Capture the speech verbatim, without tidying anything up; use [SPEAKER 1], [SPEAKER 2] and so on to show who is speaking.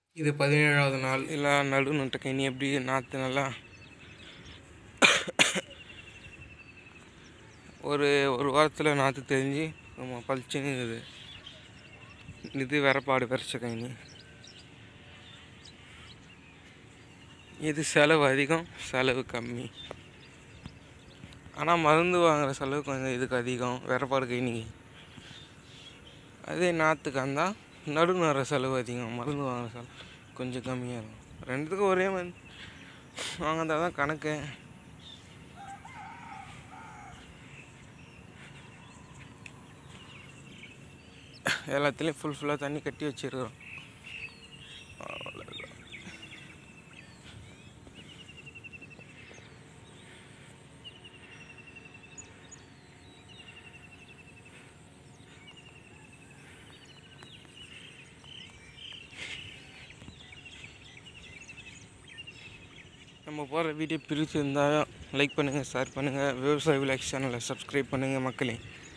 [SPEAKER 1] இது பதினேழாவது நாள். எல்லாம் நடு நட்ட கனி எப்படி நாற்று நல்லா ஒரு ஒரு வாரத்தில் நாற்று தெரிஞ்சு நம்ம பளிச்சுன்னு இது இது வெறப்பாடு பறிச்ச கனி. இது செலவு அதிகம், செலவு கம்மி. ஆனால் மருந்து வாங்குகிற செலவு கொஞ்சம் இதுக்கு அதிகம் வெறப்பாடு கனிக்கு. அதே நாற்றுக்கு இருந்தால் நடு நடுற செலவு அதிகம், மருந்து வாங்குகிற செலவு கொஞ்சம் கம்மியாக இருக்கும். ரெண்டுத்துக்கும் ஒரே மாதிரி வாங்கினா தான் கணக்கு. எல்லாத்துலேயும் ஃபுல் ஃபுல்லாக தண்ணி கட்டி வச்சுருக்கிறோம். நம்ம போகிற வீடியோ பிரித்து இருந்தால் லைக் பண்ணுங்கள், ஷேர் பண்ணுங்கள். விவசாயி விலாக்ஸ் சேனலை சப்ஸ்கிரைப் பண்ணுங்கள் மக்களே.